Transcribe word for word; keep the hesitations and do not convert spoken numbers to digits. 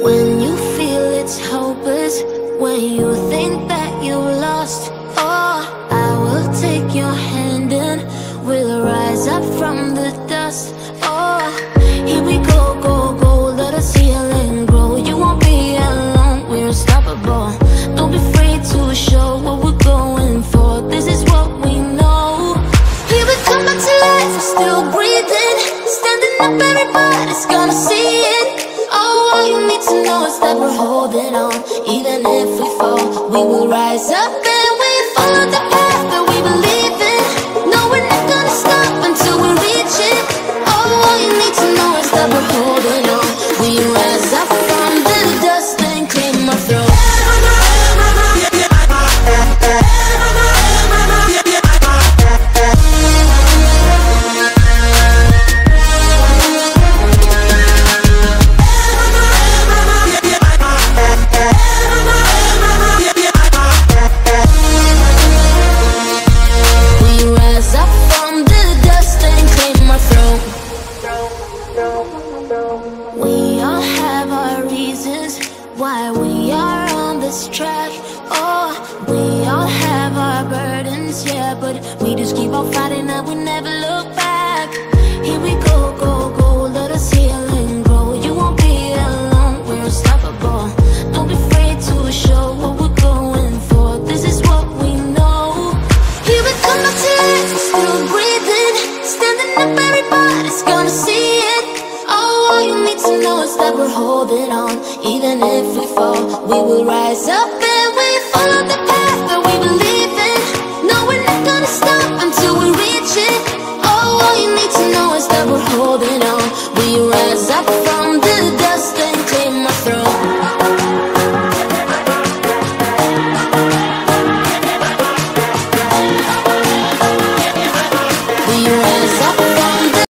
When you feel it's hopeless, when you think that you lost, oh, I will take your hand and we'll rise up from the dust. Oh, here we go, go, go, let us heal and grow. You won't be alone, we're unstoppable. Don't be afraid to show what we're going for. This is what we know. Here we come back to life, we're still breathing. Standing up, everybody's gonna see it. Oh, all you need to know is that we're holding on. Even if we fall, we will rise up and we follow the path that we believe in. No, we're not gonna stop until we reach it. Oh, all you need to know is that we're holding on. We rise up from the dust and clear my throat. We all have our reasons why we are on this track. Oh, we all have our burdens, yeah, but we just keep on fighting and we never look back. Here we go, go, go, let us heal and grow. You won't be alone, we're unstoppable. Don't be afraid to show what we're going for. This is what we know. Here we come back to life, we're still breathing. Standing up, everybody's gonna see it. All you need to know is that we're holding on. Even if we fall, we will rise up and we follow the path that we believe in. No, we're not gonna stop until we reach it. Oh, all you need to know is that we're holding on. We rise up.